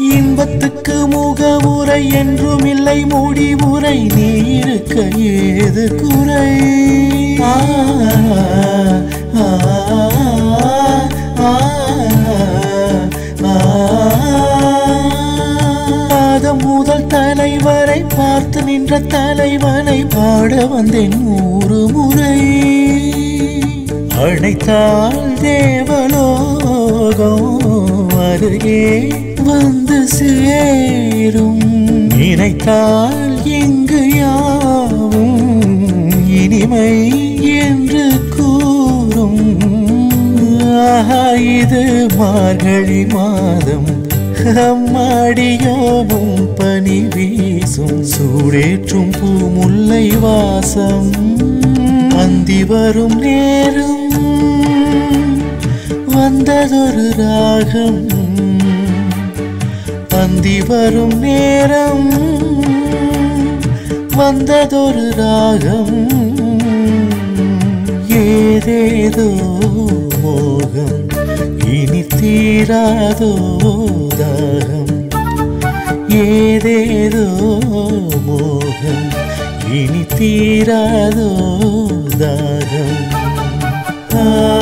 இன்பத்துக்கு முகவுரை என்றும் இல்லை முடிவுரை நீ இருக்க ஏது குறை பாதம் முதல் தலைவரை பார்த்து நின்ற தலைவனை பாட வந்தேன் 100 முறை அழைத்தால் தேவலோகம் அருகே வந்து சேரும் நினைத்தால் இங்கு யாவும் இனிமை என்று கூறும் இது மார்கழி மாதம் அம்மாடியோமும் பனி வீசும் சூடேற்றும் பூமுல்லை வாசம் அந்தி வரும் நேரம் வந்ததொரு ராகம் அந்தி வரும் நேரம் வந்ததொரு ராகம் ஏதேதோ மோகம் இனி தீராதோ தாகம் ஏதேதோ மோகம் இனி தீராதோ தாகம்